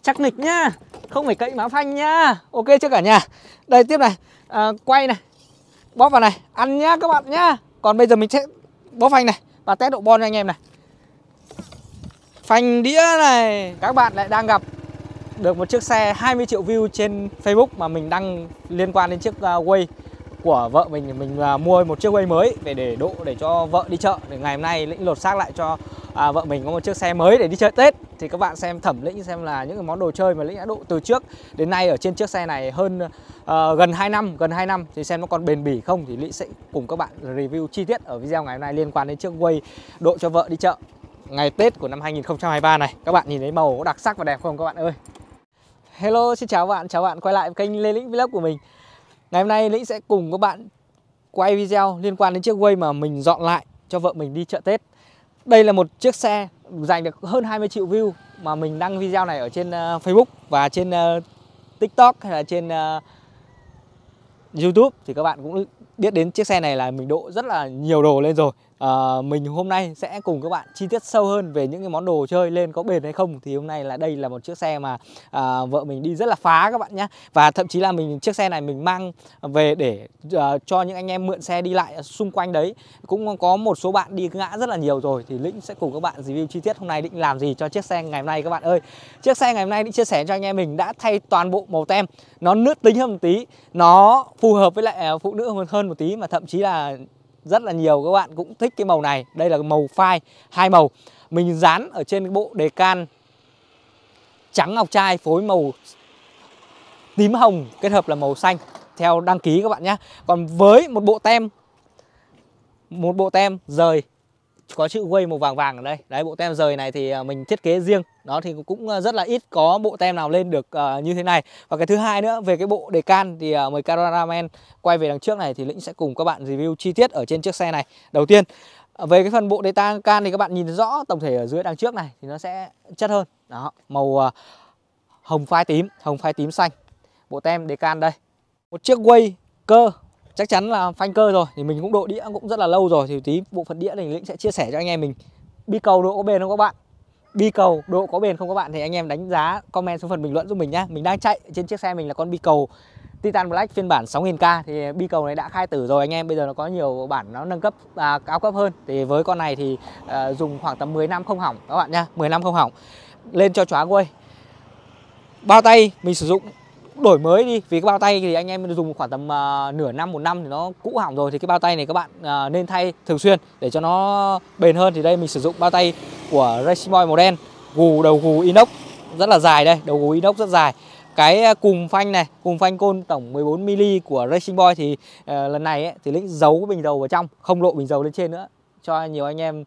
chắc nịch nhá, không phải cậy má phanh nhá. Ok chưa cả nhà. Đây tiếp này, quay này, bóp vào này, ăn nhá các bạn nhá. Còn bây giờ mình sẽ bóp phanh này và test độ bon cho anh em này. Phanh đĩa này, các bạn lại đang gặp được một chiếc xe 20 triệu view trên Facebook mà mình đăng liên quan đến chiếc Way của vợ mình. Mình mua một chiếc Way mới để độ để cho vợ đi chợ. Để ngày hôm nay Lĩnh lột xác lại cho vợ mình có một chiếc xe mới để đi chơi Tết. Thì các bạn xem thẩm Lĩnh xem là những cái món đồ chơi mà Lĩnh đã độ từ trước đến nay ở trên chiếc xe này hơn gần 2 năm thì xem nó còn bền bỉ không, thì Lĩnh sẽ cùng các bạn review chi tiết ở video ngày hôm nay liên quan đến chiếc Way độ cho vợ đi chợ ngày Tết của năm 2023 này. Các bạn nhìn thấy màu có đặc sắc và đẹp không các bạn ơi. Hello, xin chào bạn quay lại kênh Lê Lĩnh Vlog của mình. Ngày hôm nay Lĩnh sẽ cùng các bạn quay video liên quan đến chiếc Way mà mình dọn lại cho vợ mình đi chợ Tết. Đây là một chiếc xe giành được hơn 20 triệu view mà mình đăng video này ở trên Facebook và trên TikTok hay là trên YouTube. Thì các bạn cũng biết đến chiếc xe này là mình độ rất là nhiều đồ lên rồi. Mình hôm nay sẽ cùng các bạn chi tiết sâu hơn về những cái món đồ chơi lên có bền hay không. Thì hôm nay là đây là một chiếc xe mà vợ mình đi rất là phá các bạn nhé. Và thậm chí là chiếc xe này mình mang về để cho những anh em mượn xe đi lại xung quanh đấy. Cũng có một số bạn đi ngã rất là nhiều rồi. Thì Lĩnh sẽ cùng các bạn review chi tiết hôm nay Lĩnh làm gì cho chiếc xe ngày hôm nay các bạn ơi. Chiếc xe ngày hôm nay Lĩnh chia sẻ cho anh em mình đã thay toàn bộ màu tem. Nó nữ tính hơn một tí, nó phù hợp với lại phụ nữ hơn một tí, mà thậm chí là rất là nhiều các bạn cũng thích cái màu này. Đây là màu phai, hai màu. Mình dán ở trên cái bộ đề can trắng ngọc trai phối màu tím hồng kết hợp là màu xanh theo đăng ký các bạn nhé. Còn với một bộ tem rời có chữ Way màu vàng vàng ở đây. Đấy, bộ tem rời này thì mình thiết kế riêng. Đó thì cũng rất là ít có bộ tem nào lên được như thế này. Và cái thứ hai nữa, về cái bộ đề can thì mời cameraman quay về đằng trước này thì Lĩnh sẽ cùng các bạn review chi tiết ở trên chiếc xe này. Đầu tiên, về cái phần bộ đề can thì các bạn nhìn rõ tổng thể ở dưới đằng trước này thì nó sẽ chất hơn. Đó, màu hồng phai tím xanh. Bộ tem đề can đây. Một chiếc Way cơ chắc chắn là phanh cơ rồi, thì mình cũng độ đĩa cũng rất là lâu rồi. Thì tí bộ phận đĩa này Lĩnh sẽ chia sẻ cho anh em mình. Bi cầu độ có bền không các bạn? Bi cầu độ có bền không các bạn? Thì anh em đánh giá comment xuống phần bình luận giúp mình nhá. Mình đang chạy trên chiếc xe mình là con bi cầu Titan Black phiên bản 6000k. Thì bi cầu này đã khai tử rồi anh em. Bây giờ nó có nhiều bản nó nâng cấp cao cấp hơn. Thì với con này thì dùng khoảng tầm 10 năm không hỏng các bạn nhá, 10 năm không hỏng. Lên cho chóa Way. Bao tay mình sử dụng đổi mới đi, vì cái bao tay thì anh em dùng khoảng tầm nửa năm, một năm thì nó cũ hỏng rồi. Thì cái bao tay này các bạn nên thay thường xuyên để cho nó bền hơn. Thì đây mình sử dụng bao tay của Racing Boy màu đen, đầu gù inox rất là dài đây, đầu gù inox rất dài. Cái cùm phanh này, cùm phanh côn tổng 14mm của Racing Boy thì lần này ấy, thì Lĩnh giấu cái bình dầu vào trong, không lộ bình dầu lên trên nữa cho nhiều anh em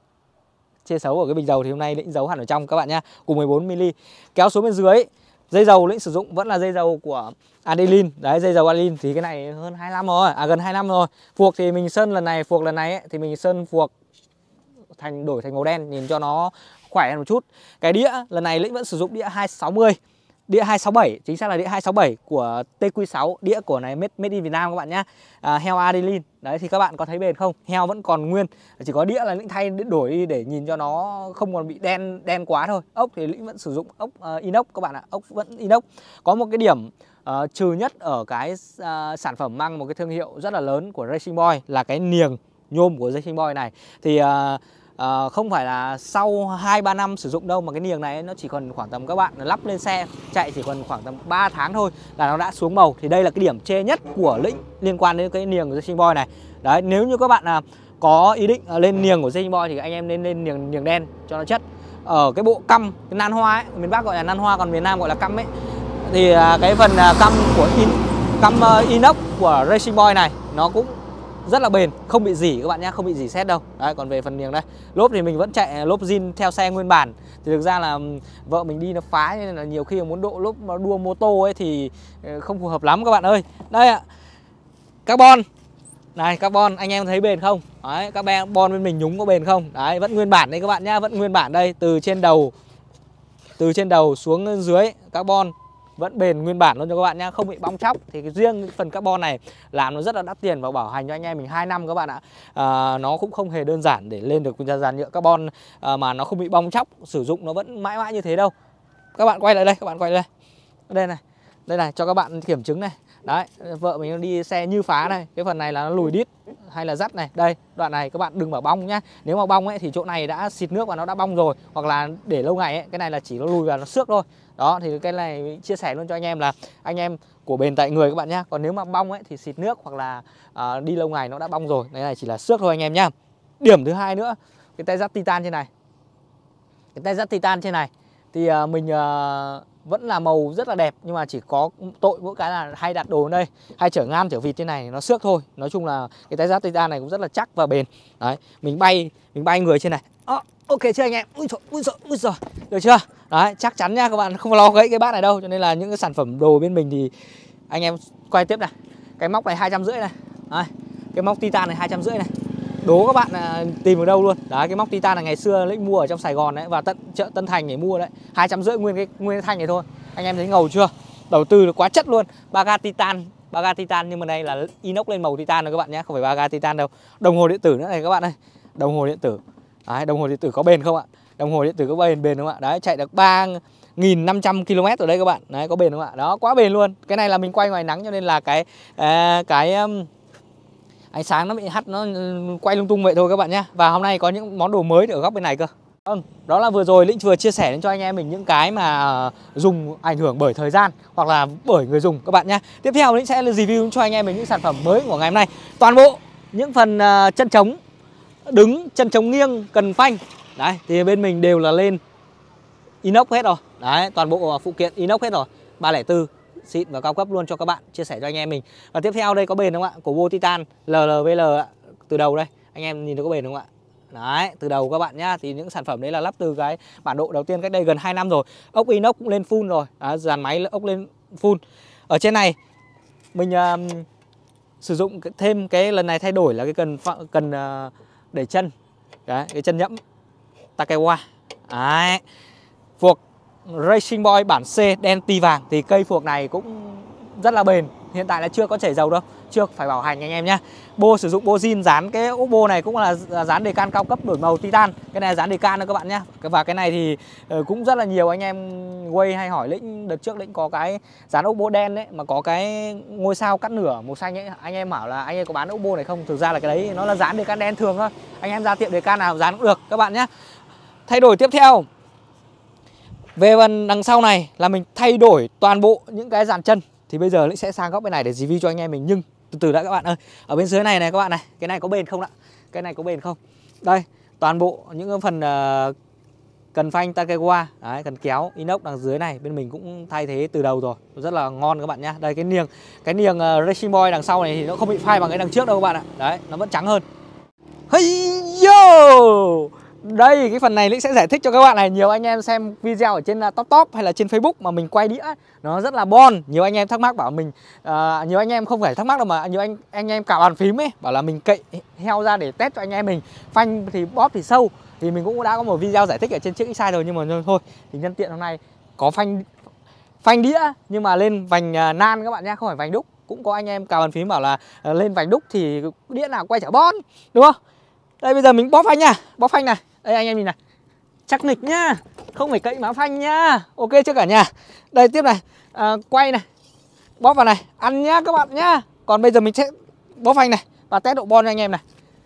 chê xấu ở cái bình dầu. Thì hôm nay Lĩnh giấu hẳn ở trong các bạn nhá, cùng 14mm. Kéo xuống bên dưới, dây dầu Lĩnh sử dụng vẫn là dây dầu của Adeline. Đấy, dây dầu Adeline thì cái này hơn 2 năm rồi, gần 2 năm rồi. Phuộc thì mình sơn lần này, ấy, thì mình sơn phuộc đổi thành màu đen nhìn cho nó khỏe hơn một chút. Cái đĩa lần này Lĩnh vẫn sử dụng đĩa 260, đĩa 267, chính xác là đĩa 267 của TQ6, đĩa của này made in Việt Nam các bạn nhá. Heo Adeline. Đấy thì các bạn có thấy bền không? Heo vẫn còn nguyên, chỉ có đĩa là Lĩnh thay đổi đi để nhìn cho nó không còn bị đen quá thôi. Ốc thì Lĩnh vẫn sử dụng ốc inox các bạn ạ, ốc vẫn inox. Có một cái điểm trừ nhất ở cái sản phẩm mang một cái thương hiệu rất là lớn của Racing Boy là cái niềng nhôm của Racing Boy này. Thì không phải là sau 2-3 năm sử dụng đâu, mà cái niềng này nó chỉ còn khoảng tầm các bạn lắp lên xe chạy chỉ còn khoảng tầm 3 tháng thôi là nó đã xuống màu. Thì đây là cái điểm chê nhất của Lĩnh liên quan đến cái niềng của Racing Boy này. Đấy, nếu như các bạn có ý định lên niềng của Racing Boy thì anh em nên lên niềng đen cho nó chất. Ở cái bộ căm, cái nan hoa ấy, miền Bắc gọi là nan hoa còn miền Nam gọi là căm ấy, thì cái phần căm của căm inox của Racing Boy này nó cũng rất là bền, không bị rỉ các bạn nhé, không bị rỉ sét đâu. Đấy, còn về phần niềng đây, lốp thì mình vẫn chạy lốp zin theo xe nguyên bản. Thì thực ra là vợ mình đi nó phá nên là nhiều khi muốn độ lốp đua mô tô ấy thì không phù hợp lắm các bạn ơi. Đây ạ, carbon này, carbon anh em thấy bền không? Đấy, các carbon bên mình nhúng có bền không? Đấy, vẫn nguyên bản đây các bạn nhá, vẫn nguyên bản đây, từ trên đầu xuống dưới carbon vẫn bền nguyên bản luôn cho các bạn nhá, không bị bong chóc. Thì cái riêng cái phần carbon này làm nó rất là đắt tiền và bảo hành cho anh em mình 2 năm các bạn ạ. Nó cũng không hề đơn giản để lên được dàn nhựa carbon mà nó không bị bong chóc, sử dụng nó vẫn mãi mãi như thế đâu. Các bạn quay lại đây, các bạn quay lại đây. Đây này, cho các bạn kiểm chứng này. Đấy, vợ mình đi xe như phá này. Cái phần này là nó lùi đít hay là dắt này. Đây, đoạn này các bạn đừng bảo bong nhá. Nếu mà bong ấy thì chỗ này đã xịt nước và nó đã bong rồi. Hoặc là để lâu ngày ấy, cái này là chỉ nó lùi và nó xước thôi. Đó, thì cái này chia sẻ luôn cho anh em là anh em của bền tại người các bạn nhá. Còn nếu mà bong ấy thì xịt nước hoặc là đi lâu ngày nó đã bong rồi. Cái này chỉ là xước thôi anh em nhá. Điểm thứ hai nữa, cái tay dắt titan trên này. Cái tay dắt titan trên này thì mình vẫn là màu rất là đẹp, nhưng mà chỉ có tội mỗi cái là hay đặt đồ ở đây, hay chở ngan chở vịt trên này nó xước thôi. Nói chung là cái tay giáp titan này cũng rất là chắc và bền. Đấy, mình bay người trên này. Ok chưa anh em? Ui giời, được chưa? Đấy, chắc chắn nha các bạn, không lo gãy cái bát này đâu. Cho nên là những cái sản phẩm đồ bên mình thì anh em quay tiếp này. Cái móc này 250 này. Đấy, cái móc titan này 250 này. Đố các bạn tìm ở đâu luôn. Đấy, cái móc titan này ngày xưa Lĩnh mua ở trong Sài Gòn đấy, và tận chợ Tân Thành để mua đấy. 250 nguyên cái thanh này thôi. Anh em thấy ngầu chưa? Đầu tư quá chất luôn. Ba ga titan nhưng mà đây là inox lên màu titan rồi các bạn nhé, không phải ba ga titan đâu. Đồng hồ điện tử nữa này các bạn ơi. Đồng hồ điện tử. Đấy, đồng hồ điện tử có bền không ạ? Đồng hồ điện tử có bền không ạ? Đấy, chạy được 3.500 km ở đây các bạn. Đấy, có bền không ạ? Đó, quá bền luôn. Cái này là mình quay ngoài nắng cho nên là cái ánh sáng nó bị hắt, nó quay lung tung vậy thôi các bạn nhé. Và hôm nay có những món đồ mới ở góc bên này cơ. Đó là vừa rồi Lĩnh vừa chia sẻ đến cho anh em mình những cái mà dùng ảnh hưởng bởi thời gian hoặc là bởi người dùng các bạn nhé. Tiếp theo Lĩnh sẽ review cho anh em mình những sản phẩm mới của ngày hôm nay. Toàn bộ những phần chân trống đứng, chân trống nghiêng, cần phanh. Đấy, thì bên mình đều là lên inox hết rồi. Đấy, toàn bộ phụ kiện inox hết rồi. 304 xịn và cao cấp luôn cho các bạn, chia sẻ cho anh em mình. Và tiếp theo đây có bền không ạ? Cổ vô titan LLVL từ đầu đây. Anh em nhìn thấy có bền không ạ? Đấy, từ đầu các bạn nhá. Thì những sản phẩm đấy là lắp từ cái bản độ đầu tiên cách đây gần 2 năm rồi. Ốc inox cũng lên full rồi. Dàn máy ốc lên full. Ở trên này mình sử dụng thêm cái lần này thay đổi là cái cần để chân. Đấy, cái chân nhẫm Takewa. Đấy. Phuộc Racing Boy bản C đen ti vàng. Thì cây phuộc này cũng rất là bền. Hiện tại là chưa có chảy dầu đâu, chưa phải bảo hành anh em nhé. Bô sử dụng bô zin, dán cái ốp bô này cũng là dán đề can cao cấp đổi màu titan. Cái này là dán đề can đó các bạn nhé. Và cái này thì cũng rất là nhiều anh em quay hay hỏi Lĩnh. Đợt trước Lĩnh có cái dán ốp bô đen đấy mà có cái ngôi sao cắt nửa màu xanh ấy. Anh em bảo là anh em có bán ốp bô này không? Thực ra là cái đấy nó là dán đề can đen thường thôi. Anh em ra tiệm đề can nào dán cũng được các bạn nhé. Thay đổi tiếp theo về phần đằng sau này là mình thay đổi toàn bộ những cái dàn chân. Thì bây giờ Lĩnh sẽ sang góc bên này để review cho anh em mình. Nhưng từ từ đã các bạn ơi. Ở bên dưới này này các bạn này. Cái này có bền không ạ? Cái này có bền không? Đây, toàn bộ những cái phần cần phanh Takewa. Đấy, cần kéo inox đằng dưới này bên mình cũng thay thế từ đầu rồi. Rất là ngon các bạn nhá. Đây cái niềng Racing Boy đằng sau này thì nó không bị phai bằng cái đằng trước đâu các bạn ạ. Đấy, nó vẫn trắng hơn. Hey yo! Đây, cái phần này Lĩnh sẽ giải thích cho các bạn này. Nhiều anh em xem video ở trên top hay là trên Facebook mà mình quay đĩa nó rất là bon. Nhiều anh em thắc mắc bảo mình nhiều anh em không phải thắc mắc đâu mà nhiều anh em cào bàn phím ấy bảo là mình cậy heo ra để test cho anh em mình. Phanh thì bóp thì sâu. Thì mình cũng đã có một video giải thích ở trên chiếc X-Size rồi, nhưng mà thôi thì nhân tiện hôm nay có phanh đĩa nhưng mà lên vành nan các bạn nhé, không phải vành đúc. Cũng có anh em cào bàn phím bảo là lên vành đúc thì đĩa nào quay chả bon, đúng không? Đây bây giờ mình bóp phanh nha, bóp phanh này. Đây anh em nhìn này, chắc nịch nhá, không phải cậy má phanh nhá. Ok chưa cả nhà? Đây tiếp này, quay này, bóp vào này, ăn nhá các bạn nhá. Còn bây giờ mình sẽ bóp phanh này và test độ bon cho anh em này.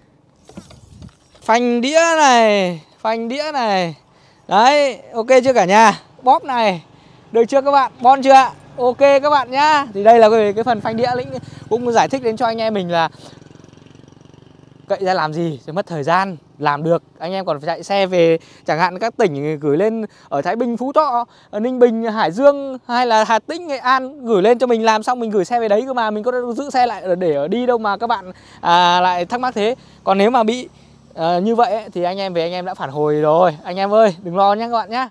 Phanh đĩa này, phanh đĩa này. Đấy, ok chưa cả nhà? Bóp này, được chưa các bạn? Bon chưa ạ? Ok các bạn nhá. Thì đây là cái phần phanh đĩa Lĩnh cũng giải thích đến cho anh em mình là cậy ra làm gì sẽ mất thời gian, làm được. Anh em còn phải chạy xe về chẳng hạn các tỉnh gửi lên ở Thái Bình, Phú Thọ, ở Ninh Bình, Hải Dương hay là Hà Tĩnh, Nghệ An gửi lên cho mình làm xong mình gửi xe về đấy cơ mà. Mình có giữ xe lại để ở đi đâu mà các bạn lại thắc mắc thế. Còn nếu mà bị như vậy ấy, thì anh em về anh em đã phản hồi rồi. Anh em ơi đừng lo nhé các bạn nhé.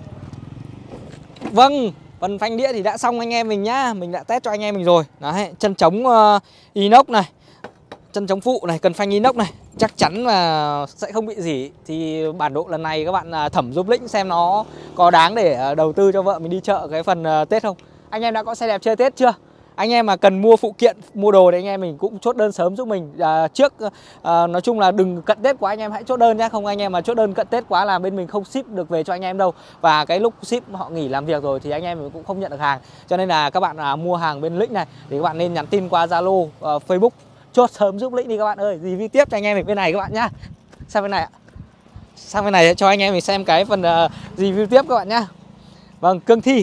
Vâng, phần phanh đĩa thì đã xong anh em mình nhá. Mình đã test cho anh em mình rồi. Đấy, chân chống inox này, chân chống phụ này, cần phanh inox này, chắc chắn là sẽ không bị gì. Thì bản độ lần này các bạn thẩm giúp Lĩnh xem nó có đáng để đầu tư cho vợ mình đi chợ cái phần Tết không. Anh em đã có xe đẹp chơi Tết chưa? Anh em mà cần mua phụ kiện, mua đồ thì anh em mình cũng chốt đơn sớm giúp mình trước. Nói chung là đừng cận Tết quá anh em hãy chốt đơn nhé. Không anh em mà chốt đơn cận Tết quá là bên mình không ship được về cho anh em đâu. Và cái lúc ship họ nghỉ làm việc rồi thì anh em mình cũng không nhận được hàng. Cho nên là các bạn mua hàng bên Lĩnh này thì các bạn nên nhắn tin qua Zalo, Facebook, chốt sớm giúp Lĩnh đi các bạn ơi. Review tiếp cho anh em mình bên này các bạn nhá. Sang bên này ạ. Sang bên này cho anh em mình xem cái phần review tiếp các bạn nhá. Vâng, cương thi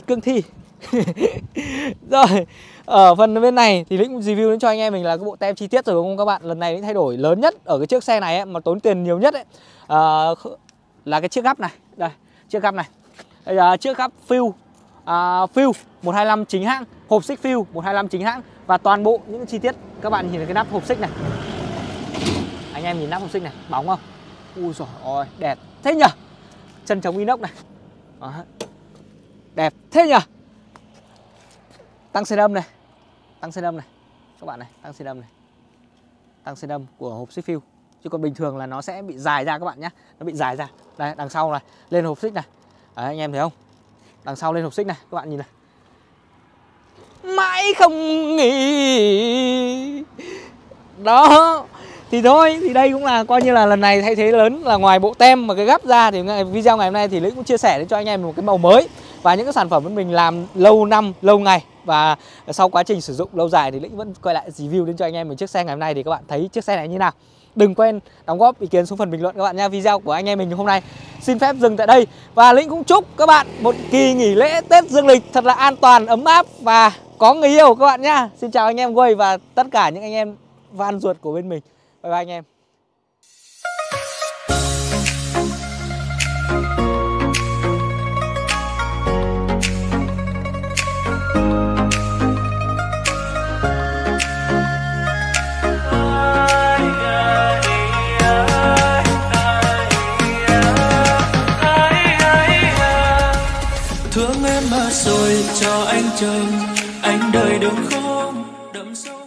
Rồi, ở phần bên này thì Lĩnh review đến cho anh em mình là cái bộ tem chi tiết rồi đúng không các bạn. Lần này Lĩnh thay đổi lớn nhất ở cái chiếc xe này ấy, mà tốn tiền nhiều nhất ấy, là cái chiếc gắp này. Đây, chiếc gắp này. Đây, chiếc gắp Fuel 125 chính hãng, hộp xích Fuel 125 chính hãng. Và toàn bộ những chi tiết các bạn nhìn thấy cái nắp hộp xích này. Anh em nhìn nắp hộp xích này, bóng không? Ui giời ơi, đẹp thế nhỉ. Chân chống inox này. Đó. Đẹp thế nhỉ. Tăng xe đâm này. Tăng xe đâm này. Các bạn này, tăng xe đâm này. Tăng xe đâm của hộp xích Fuel. Chứ còn bình thường là nó sẽ bị dài ra các bạn nhé. Nó bị dài ra. Đây, đằng sau này, lên hộp xích này. Đấy, anh em thấy không? Đằng sau lên hộp xích này, các bạn nhìn này. Mãi không nghỉ. Đó. Thì thôi, thì đây cũng là coi như là lần này thay thế lớn là ngoài bộ tem và cái gắp ra thì video ngày hôm nay thì Lĩnh cũng chia sẻ đến cho anh em một cái màu mới và những cái sản phẩm của mình làm lâu năm, lâu ngày và sau quá trình sử dụng lâu dài thì Lĩnh vẫn quay lại review đến cho anh em một chiếc xe ngày hôm nay thì các bạn thấy chiếc xe này như nào. Đừng quên đóng góp ý kiến xuống phần bình luận các bạn nha. Video của anh em mình hôm nay xin phép dừng tại đây và Lĩnh cũng chúc các bạn một kỳ nghỉ lễ Tết Dương lịch thật là an toàn, ấm áp và có người yêu các bạn nhá. Xin chào anh em quay và tất cả những anh em van ruột của bên mình. Bye bye anh em. Thương em mà rồi cho anh chờ, anh đợi đường không đậm sâu.